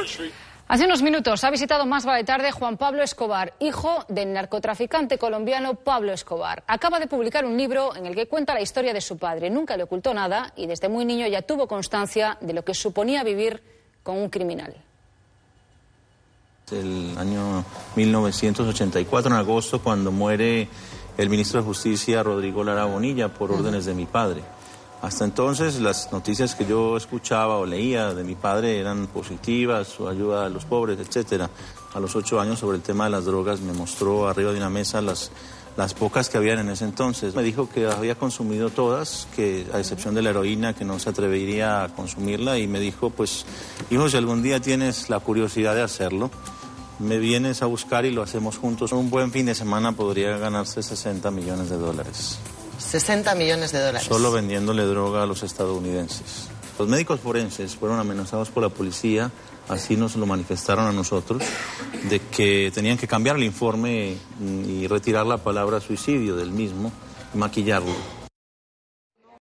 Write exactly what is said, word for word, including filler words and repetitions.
Hace unos minutos ha visitado Más Vale Tarde Juan Pablo Escobar, hijo del narcotraficante colombiano Pablo Escobar. Acaba de publicar un libro en el que cuenta la historia de su padre. Nunca le ocultó nada y desde muy niño ya tuvo constancia de lo que suponía vivir con un criminal. El año mil novecientos ochenta y cuatro, en agosto, cuando muere el ministro de Justicia, Rodrigo Lara Bonilla, por órdenes de mi padre. Hasta entonces, las noticias que yo escuchaba o leía de mi padre eran positivas, su ayuda a los pobres, etcétera. A los ocho años, sobre el tema de las drogas, me mostró arriba de una mesa las, las pocas que habían en ese entonces. Me dijo que había consumido todas, que a excepción de la heroína, que no se atrevería a consumirla, y me dijo, pues, hijo, si algún día tienes la curiosidad de hacerlo, me vienes a buscar y lo hacemos juntos. Un buen fin de semana podría ganarse sesenta millones de dólares. sesenta millones de dólares. Solo vendiéndole droga a los estadounidenses. Los médicos forenses fueron amenazados por la policía, así nos lo manifestaron a nosotros, de que tenían que cambiar el informe y retirar la palabra suicidio del mismo y maquillarlo.